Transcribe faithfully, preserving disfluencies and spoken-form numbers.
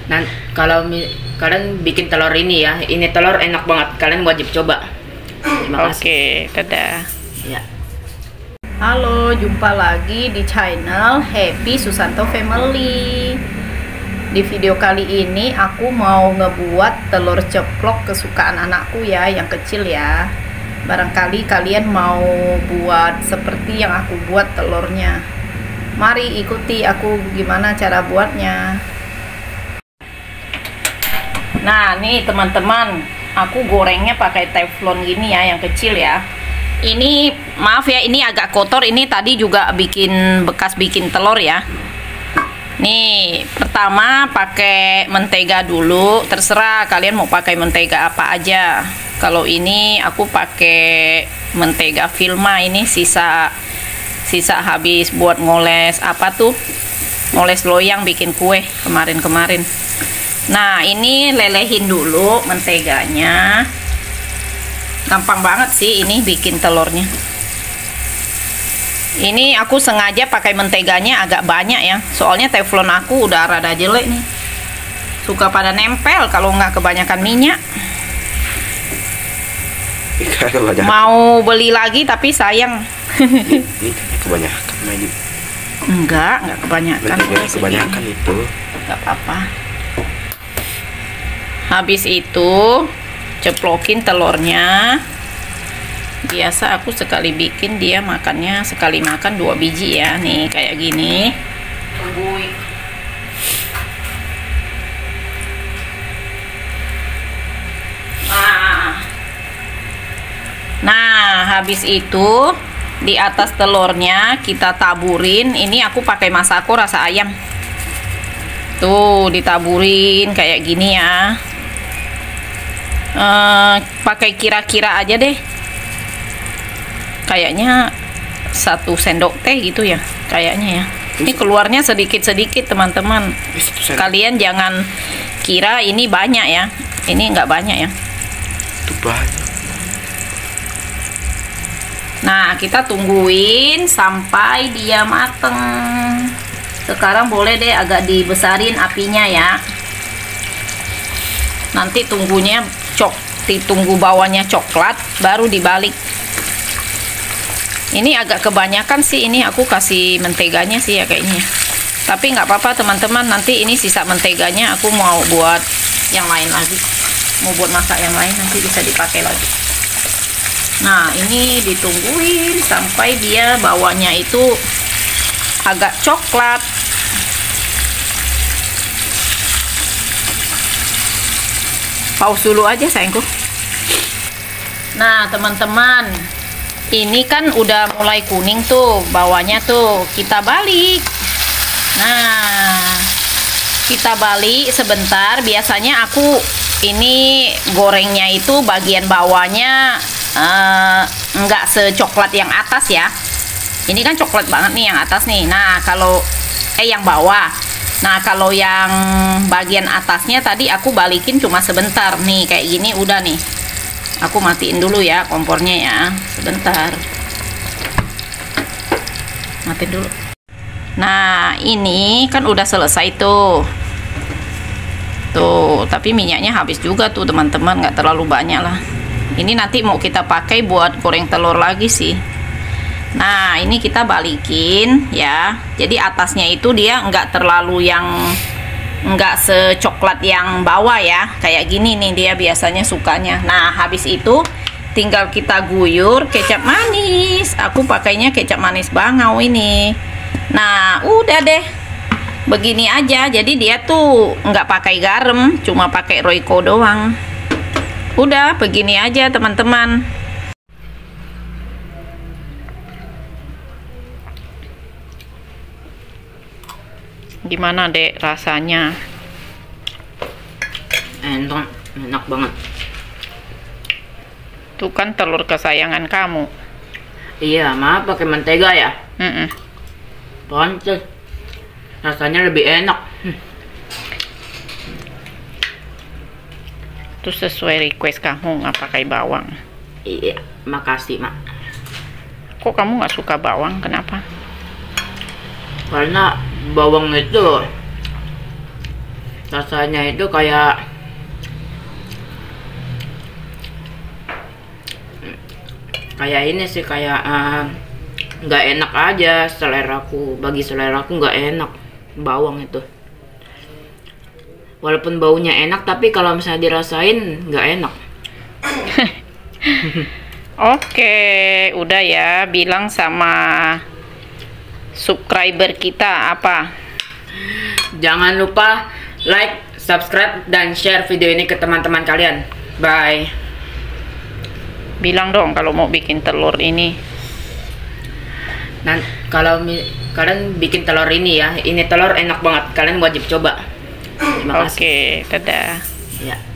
Nah, kalau kalian bikin telur ini ya, ini telur enak banget. Kalian wajib coba. Terima kasih. Oke, dadah. Ya. Halo, jumpa lagi di channel Happy Susanto Family. Di video kali ini aku mau ngebuat telur ceplok kesukaan anakku ya, yang kecil ya. Barangkali kalian mau buat seperti yang aku buat telurnya. Mari ikuti aku gimana cara buatnya. Nah, nih teman-teman, aku gorengnya pakai teflon gini ya, yang kecil ya. Ini maaf ya, ini agak kotor. Ini tadi juga bikin bekas bikin telur ya. Nih, pertama pakai mentega dulu. Terserah kalian mau pakai mentega apa aja. Kalau ini aku pakai mentega Vilma. Ini sisa sisa habis buat ngoles apa tuh? Ngoles loyang bikin kue kemarin-kemarin. Nah, ini lelehin dulu menteganya. Gampang banget sih ini bikin telurnya. Ini aku sengaja pakai menteganya agak banyak ya. Soalnya teflon aku udah rada jelek nih. Suka pada nempel kalau nggak kebanyakan minyak. Mau beli lagi tapi sayang. Ini kebanyakan, Medi. Enggak, enggak kebanyakan. Menteganya kebanyakan itu. Enggak apa-apa. Habis itu ceplokin telurnya. Biasa aku sekali bikin dia makannya sekali makan dua biji ya. Nih kayak gini. Tungguin. Nah. Nah, habis itu di atas telurnya kita taburin. Ini aku pakai Masako rasa ayam. Tuh, ditaburin kayak gini ya. Uh, pakai kira-kira aja deh, kayaknya satu sendok teh gitu ya, kayaknya ya. Ini keluarnya sedikit-sedikit teman-teman. Kalian jangan kira ini banyak ya, ini nggak banyak ya. Itu banyak. Nah, kita tungguin sampai dia mateng. Sekarang boleh deh agak dibesarin apinya ya. Nanti tunggunya cok, ditunggu bawahnya coklat, baru dibalik. Ini agak kebanyakan sih, ini aku kasih menteganya sih ya kayaknya. Tapi nggak apa-apa teman-teman, nanti ini sisa menteganya aku mau buat yang lain lagi. Mau buat masak yang lain nanti bisa dipakai lagi. Nah, ini ditungguin sampai dia bawahnya itu agak coklat. Pause dulu aja sayangku. Nah teman-teman, ini kan udah mulai kuning tuh bawahnya tuh, kita balik. Nah, kita balik sebentar. Biasanya aku ini gorengnya itu bagian bawahnya uh, nggak secoklat yang atas ya. Ini kan coklat banget nih yang atas nih. Nah kalau eh yang bawah. Nah kalau yang bagian atasnya tadi aku balikin cuma sebentar nih, kayak gini udah nih. Aku matiin dulu ya kompornya ya, sebentar. Matiin dulu. Nah ini kan udah selesai tuh. Tuh, tapi minyaknya habis juga tuh teman-teman, nggak terlalu banyak lah. Ini nanti mau kita pakai buat goreng telur lagi sih. Nah ini kita balikin ya, jadi atasnya itu dia nggak terlalu yang nggak secoklat yang bawah ya, kayak gini nih dia biasanya sukanya. Nah habis itu tinggal kita guyur kecap manis. Aku pakainya kecap manis bangau ini. Nah udah deh begini aja, jadi dia tuh nggak pakai garam, cuma pakai Royco doang. Udah begini aja teman-teman. Gimana dek rasanya? Enak, enak banget. Tuh kan telur kesayangan kamu. Iya, maaf pakai mentega ya. Mm -mm. Pantes. Rasanya lebih enak. Hmm. Itu sesuai request kamu nggak pakai bawang. Iya, makasih mak. Kok kamu nggak suka bawang? Kenapa? Karena bawang itu rasanya itu kayak kayak ini sih, kayak eh, nggak uh, enak aja seleraku. Bagi seleraku nggak enak bawang itu. Walaupun baunya enak, tapi kalau misalnya dirasain nggak enak. Oke, udah ya, bilang sama subscriber kita apa? Jangan lupa like, subscribe, dan share video ini ke teman-teman kalian. Bye. Bilang dong kalau mau bikin telur ini. Nah, kalau kalian bikin telur ini ya, ini telur enak banget. Kalian wajib coba. Terima kasih. Oke, dadah. Ya.